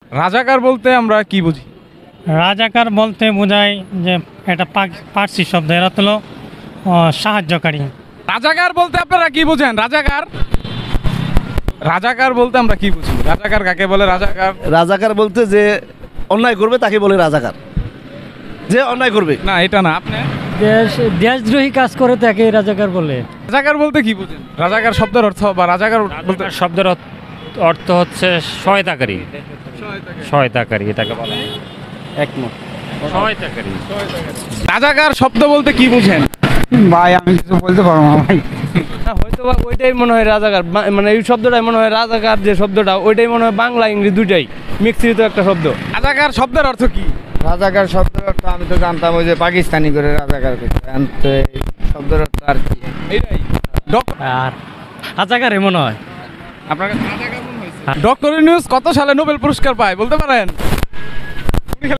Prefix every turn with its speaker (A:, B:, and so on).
A: রাজাকার বলতে আমরা কি বুঝি?
B: রাজাকার বলতে বোঝায় যে এটা পার্সি শব্দ, এরা হলো সাহায্যকারী।
A: রাজাকার বলতে আপনারা কি বুঝেন? রাজাকার রাজাকার বলতে আমরা কি বুঝি? রাজাকার কাকে বলে? রাজাকার
C: রাজাকার বলতে যে অন্যায় করবে তাকে বলে রাজাকার, যে অন্যায় করবে।
A: না, এটা না। আপনি
B: দেশদ্রোহী কাজ করে তাকে রাজাকার বলে।
A: রাজাকার বলতে কি বুঝেন? রাজাকার শব্দের অর্থ বা রাজাকার বলতে
D: শব্দের অর্থ হচ্ছে সহায়তাকারী। সহায়তাকারী এটাকে বলা হয়।
C: একমত।
D: সহায়তাকারী।
A: রাজাকার শব্দ বলতে কি বুঝেন?
E: ভাই আমি কিছু বলতে পারবো না ভাই।
F: হয়তো বা ওইটাই মনে হয় রাজাকার, মানে এই শব্দটাই মনে হয় রাজাকার, যে শব্দটা ওইটাই মনে হয় বাংলা ইংরেজি দুইটাই মিশ্রিত একটা শব্দ।
A: রাজাকার শব্দের অর্থ কি?
E: রাজাকার শব্দের অর্থ আমি তো জানতাম ওই যে পাকিস্তানি করে রাজাকার করতে, তো এই শব্দের অর্থ আর কি।
A: এইটাই
B: আর রাজাকার মনে হয়।
A: আপনার কাছে রাজাকার মনে হয়েছে? ডক্টর ইউনূস কত সালে নোবেল পুরস্কার পায় বলতে পারেন?